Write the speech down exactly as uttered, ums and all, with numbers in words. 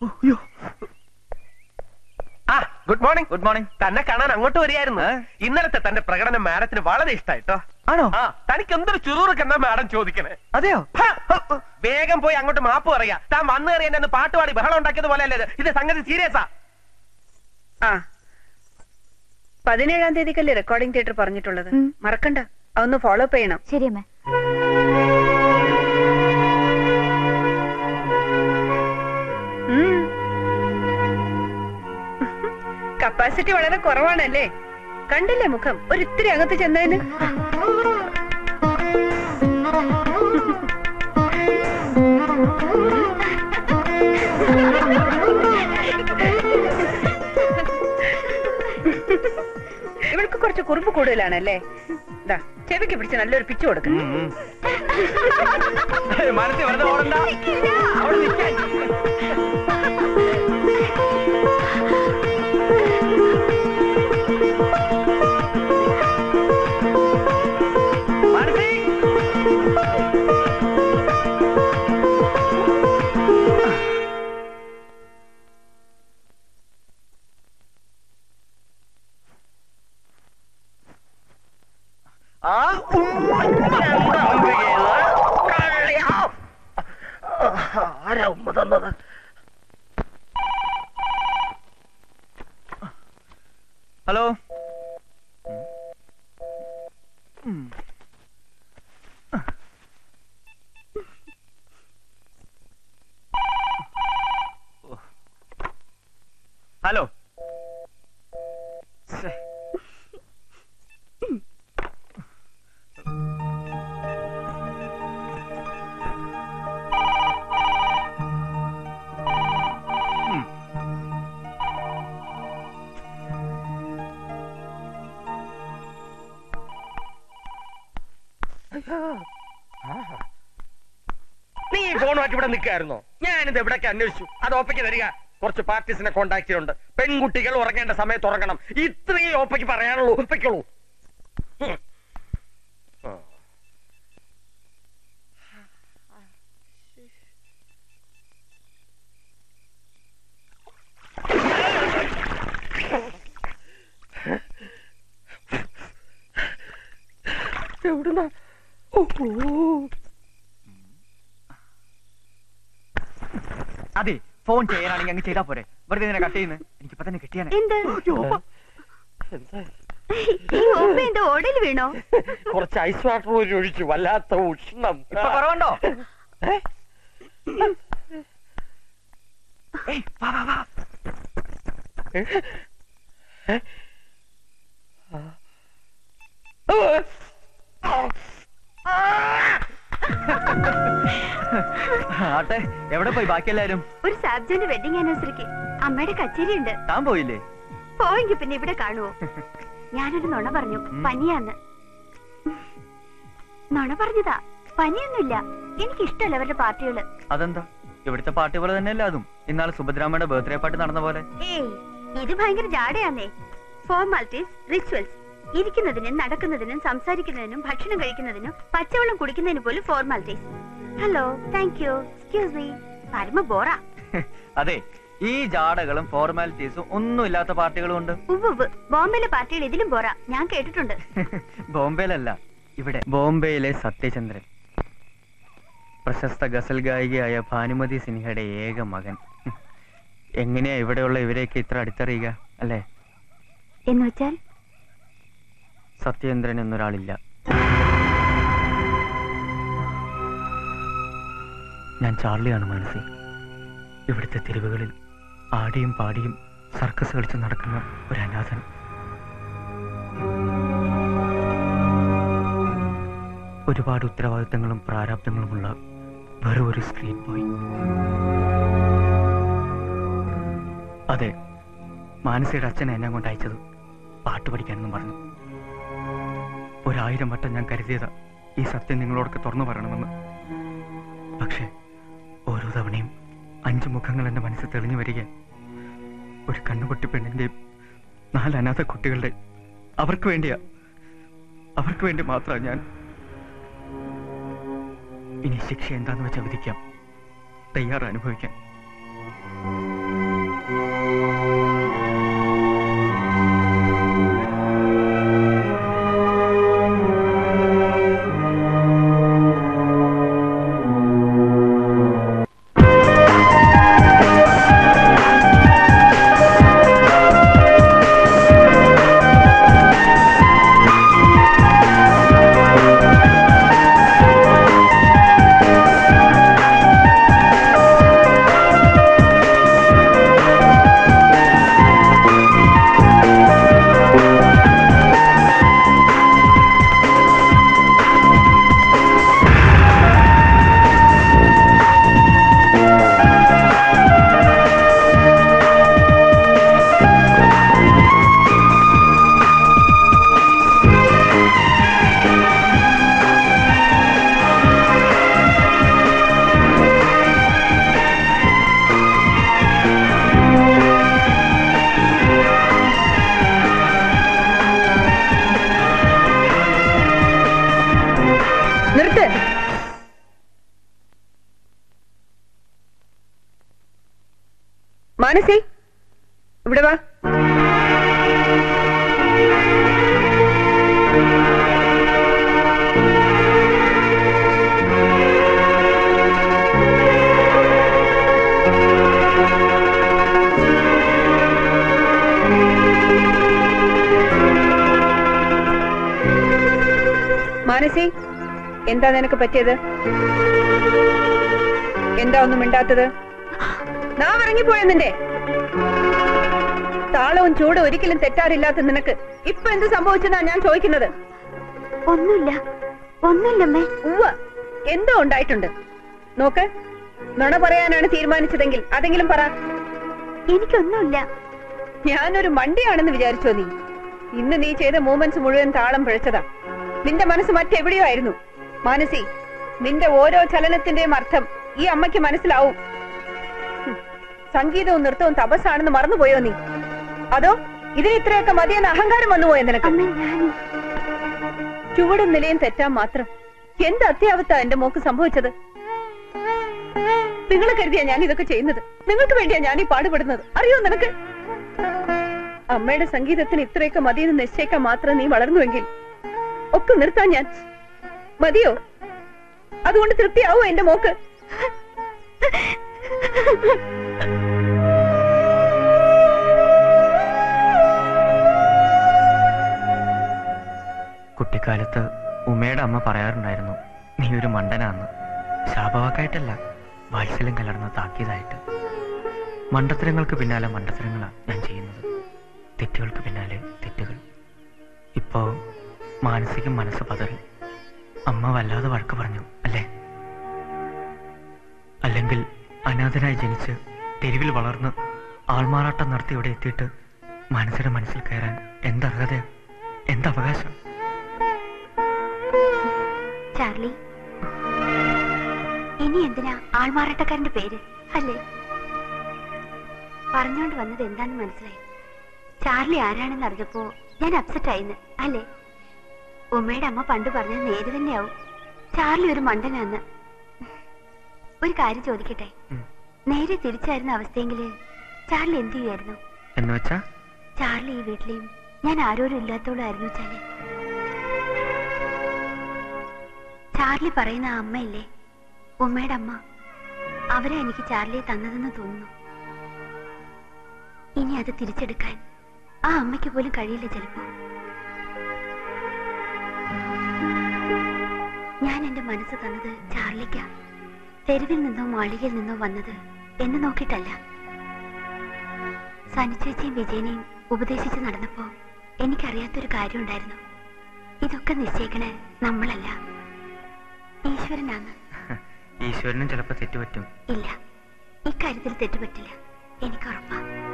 ആ good morning. Good morning. തന്നെ കാണാൻ അങ്ങോട്ട് വരികയായിരുന്നു. ഇന്നലത്തെ തന്റെ പ്രകടനം മാഡത്തിന് വളരെ ഇഷ്ടമായിട്ടോ. ആണോ? ആ തനിക്ക് എന്തൊരു ചുറുറുക്കെന്നാ മാഡം ചോദിക്കണേ. അതെയോ? വേഗം പോയി അങ്ങോട്ട് മാപ്പ് പറയാ. താൻ വന്നു കയറി എന്നെ പാട്ടുപാടി ബഹളം ഉണ്ടാക്കിയത് പോലെ അല്ലേ ഇത്? സംഗതി സീരിയസാ. ആ പതിനേഴാം തീയതിക്കല്ലേ റെക്കോർഡിംഗ് തിയേറ്റർ പറഞ്ഞിട്ടുള്ളത്? മറക്കണ്ട, അതൊന്ന് ഫോളോ അപ്പ് ചെയ്യണം. ശരി അമ്മ. കപ്പാസിറ്റി വളരെ കുറവാണല്ലേ? കണ്ടില്ലേ മുഖം ഒരിത്തിരി അകത്ത് ചെന്നതിന്. ഇവൾക്ക് കുറച്ച് കുറുമ്പ് കൂടുതലാണല്ലേ? ചെവിക്ക് പിടിച്ച് നല്ലൊരു പിച്ചു കൊടുക്കും. ആരാ ഉമ്മ തന്നത്? ഹലോ. ഹലോ. നീ ഫോണുമായിട്ട് ഇവിടെ നിൽക്കായിരുന്നോ? ഞാനിത് എവിടേക്ക് അന്വേഷിച്ചു. അത് ഓപ്പയ്ക്ക് തരിക. കുറച്ച് പാർട്ടീസിനെ കോണ്ടാക്ട് ചെയ്യുന്നുണ്ട്. പെൺകുട്ടികൾ ഉറങ്ങേണ്ട സമയത്ത് ഉറങ്ങണം. ഇത്രയും ഓപ്പയ്ക്ക് പറയാനുള്ളൂ. ഒപ്പയ്ക്കുള്ളൂ. എവിടുന്നാ? അതെ, ഫോൺ ചെയ്യാനാണെങ്കിൽ അങ്ങ് ചെയ്താ പോരെ. വെറുതെ ഇങ്ങനെ കട്ട് ചെയ്യുന്നത് എനിക്കിപ്പോ തന്നെ കിട്ടിയാണ്. ഓടയിൽ വീണോ? കുറച്ച് ഐസ് വാട്ടർ പോലും ഒഴിച്ചു. വല്ലാത്ത ഉഷ്ണം. ഇപ്പൊ കുറവുണ്ടോ? ആട്ടെ, എവിടെ പോയി ബാക്കിയെല്ലാരും? ഒരു സാബ്ജന്റെ വെഡിങ് ആനിവേഴ്സറിക്ക് അമ്മയുടെ കച്ചേരി ഉണ്ട്. താൻ പോയില്ലേ? പോയെങ്കിൽ പിന്നെ ഇവിടെ കാണുവോ? ഞാനൊരു നുണ പറഞ്ഞു, പനിയാന്ന്. നുണ പറഞ്ഞതാ, പനിയൊന്നുമില്ല. എനിക്കിഷ്ടമല്ല അവരുടെ പാർട്ടികള്. അതെന്താ? ഇവിടുത്തെ പാർട്ടി പോലെ തന്നെയല്ലേ അതും? ഇന്നാളെ സുഭദ്രാമ്മയുടെ ബർത്ത്ഡേ പാർട്ടി നടന്ന പോലെ. ഏയ്, ഇത് ഭയങ്കര ജാടയാന്നേ. Formalities, rituals. ഇരിക്കുന്നതിനും നടക്കുന്നതിനും സംസാരിക്കുന്നതിനും ഭക്ഷണം കഴിക്കുന്നതിനും പച്ചവെള്ളം കുടിക്കുന്നതിന് പോലും formalities. Hello, thank you, excuse me. പരമ ബോറാ. അതെ, ഈ ജാടകളും ഫോർമാലിറ്റീസും ഒന്നും ഇല്ലാത്ത പാർട്ടികളും ഉണ്ട്. ഉവ്വ്, ബോംബെയിലെ പാർട്ടികൾ ഇതിലും ബോറാ. ഞാൻ കേട്ടിട്ടുണ്ട്. ബോംബെയിലല്ല, ഇവിടെ. ബോംബെയിലെ സത്യചന്ദ്രൻ, പ്രശസ്ത ഗസൽ ഗായികയായ ഭാനുമതി സിൻഹയുടെ ഏക മകൻ. എങ്ങനെയാ ഇവിടെയുള്ള ഇവരെയൊക്കെ ഇത്ര അടുത്തറിയുക അല്ലേ? എന്ന് വെച്ചാൽ സത്യേന്ദ്രൻ എന്നൊരാളില്ല. ഞാൻ ചാർലിയാണ് മനസ്സിൽ. ഇവിടുത്തെ തെരുവുകളിൽ ആടിയും പാടിയും സർക്കസ് കളിച്ച് നടക്കുന്ന ഒരു അനാഥൻ. ഒരുപാട് ഉത്തരവാദിത്തങ്ങളും പ്രാരാബ്ദങ്ങളുമുള്ള വെറും ഒരു സ്ട്രീറ്റ് ബോയ്. അതെ, മാനസയുടെ അച്ഛനെ എന്നെ കൊണ്ട് അയച്ചത് പാട്ട് പഠിക്കാനെന്നും പറഞ്ഞു. ഒരായിരം വട്ടം ഞാൻ കരുതിയതാ ഈ സത്യം നിങ്ങളോടൊക്കെ തുറന്നു പറയണമെന്ന്. പക്ഷെ ഓരോ തവണയും അഞ്ചു മുഖങ്ങൾ എന്റെ മനസ്സിൽ തെളിഞ്ഞു വരിക. ഒരു കണ്ണുപൊട്ടി പെണ്ണിന്റെയും നാല് അനാഥ കുട്ടികളുടെ. അവർക്ക് വേണ്ടിയാ, അവർക്ക് വേണ്ടി മാത്രമാണ് ഞാൻ. ഇനി ശിക്ഷ എന്താന്ന് വെച്ചാൽ വിധിക്കാം. തയ്യാറ് അനുഭവിക്കാൻ. നിർത്ത്. മാനസി, ഇവിടെ വാ. മാനസി, എന്താ നിനക്ക് പറ്റിയത്? എന്താ ഒന്നും മിണ്ടാത്തത്? നാം ഇറങ്ങിപ്പോയ നിന്റെ താളവും ചൂടും ഒരിക്കലും തെറ്റാറില്ലാത്ത നിനക്ക് ഇപ്പൊ എന്ത് സംഭവിച്ചെന്നാ ഞാൻ ചോദിക്കുന്നത്? ഒന്നുമില്ല, ഒന്നുമില്ലമ്മേ. ഉവ്വ, എന്തോ ഉണ്ടായിട്ടുണ്ട്. നോക്ക്, നുണ പറയാനാണ് തീരുമാനിച്ചതെങ്കിൽ അതെങ്കിലും പറ. എനിക്കൊന്നുമില്ല. ഞാനൊരു മണ്ടിയാണെന്ന് വിചാരിച്ചോ നീ? ഇന്ന് നീ ചെയ്ത മൂവ്മെന്റ്സ് മുഴുവൻ താളം പിഴച്ചതാ. നിന്റെ മനസ്സ് മറ്റെവിടെയോ ആയിരുന്നു. മാനസി, നിന്റെ ഓരോ ചലനത്തിന്റെയും അർത്ഥം ഈ അമ്മയ്ക്ക് മനസ്സിലാവും. സംഗീതവും നൃത്തവും തപസ്സാണെന്ന് മറന്നുപോയോ നീ? അതോ ഇതിന് ഇത്രയൊക്കെ മതിയെന്ന് അഹങ്കാരം വന്നുപോയോ നിനക്ക്? ചുവടും നിലയും തെറ്റാൻ മാത്രം എന്ത് അത്യാവത്താ എന്റെ മോക്ക് സംഭവിച്ചത്? നിങ്ങൾ കരുതിയാ ഞാൻ ഇതൊക്കെ ചെയ്യുന്നത്? നിങ്ങൾക്ക് വേണ്ടിയാ ഞാൻ ഈ പാടുപെടുന്നത്, അറിയോ നിനക്ക്? അമ്മയുടെ സംഗീതത്തിന് ഇത്രയൊക്കെ മതിയെന്ന് നിശ്ചയിക്കാൻ മാത്രം നീ വളർന്നുവെങ്കിൽ ഒക്കെ നിർത്താൻ ഞാൻ മതിയോ? അതുകൊണ്ട് തൃപ്തിയാവോ എന്റെ മോക്ക്? കുട്ടിക്കാലത്ത് ഉമ്മയുടെ അമ്മ പറയാറുണ്ടായിരുന്നു, നീ ഒരു മണ്ടനാന്ന്. ശാപവാക്കായിട്ടല്ല, വാത്സല്യം കലർന്ന താക്കീതായിട്ട്. മണ്ടത്തരങ്ങൾക്ക് പിന്നാലെ മണ്ടത്തരങ്ങളാണ് ഞാൻ ചെയ്യുന്നത്, തെറ്റുകൾക്ക് പിന്നാലെ തെറ്റുകൾ. ഇപ്പോ മാനസികം മനസ്സ് പതറി. അമ്മ വല്ലാതെ വഴക്ക് പറഞ്ഞു അല്ലേ? അല്ലെങ്കിൽ അനാഥനായി ജനിച്ച് തെരുവിൽ വളർന്ന് ആൾമാറാട്ടം നടത്തി ഇവിടെ എത്തിയിട്ട് മനസ്സിന്റെ മനസ്സിൽ കയറാൻ എന്തർഹത, എന്തവകാശം? ചാർലി, ഇനി എന്തിനാ ആൾമാറാട്ടക്കാരന്റെ പേര് അല്ലേ? പറഞ്ഞോണ്ട് വന്നത് എന്താന്ന് മനസ്സിലായി. ചാർലി ആരാണെന്ന് അറിഞ്ഞപ്പോ ഞാൻ അപ്സെറ്റ് ആയിന്ന് അല്ലേ? ഉമ്മയുടെ അമ്മ പണ്ട് പറഞ്ഞത് നേര് തന്നെയാവും, ചാർലി ഒരു മണ്ടനാന്ന്. ഒരു കാര്യം ചോദിക്കട്ടെ, നേരെ തിരിച്ചായിരുന്ന അവസ്ഥയെങ്കില് ചാർലി എന്ത് ചെയ്യുമായിരുന്നു? എന്ന് വെച്ചാ ചാർലി ഈ വീട്ടിലെയും ഞാൻ ആരോരും ഇല്ലാത്തോളായിരുന്നു വെച്ചാല്. ചാർലി പറയുന്ന ആ അമ്മയില്ലേ, ഉമ്മയുടെ അമ്മ, അവരെ എനിക്ക് ചാർലിയെ തന്നതെന്ന് തോന്നുന്നു. ഇനി അത് തിരിച്ചെടുക്കാൻ ആ അമ്മയ്ക്ക് പോലും കഴിയില്ല ചിലപ്പോ. ഞാൻ എന്റെ മനസ്സ് തന്നത് ചാർലിക്കാ. തെരുവിൽ നിന്നോ മാളികയിൽ നിന്നോ വന്നത് എന്നെ നോക്കിയിട്ടല്ല. സനിച്ചേച്ചിയും വിജയനെയും ഉപദേശിച്ച് നടന്നപ്പോ എനിക്കറിയാത്തൊരു കാര്യം ഉണ്ടായിരുന്നു. ഇതൊക്കെ നിശ്ചയിക്കണേ നമ്മളല്ല, ഈശ്വരനാണ്. ഈശ്വരനും ചിലപ്പോ തെറ്റുപറ്റും. ഇല്ല, ഇക്കാര്യത്തിൽ തെറ്റുപറ്റില്ല, എനിക്കുറപ്പാ.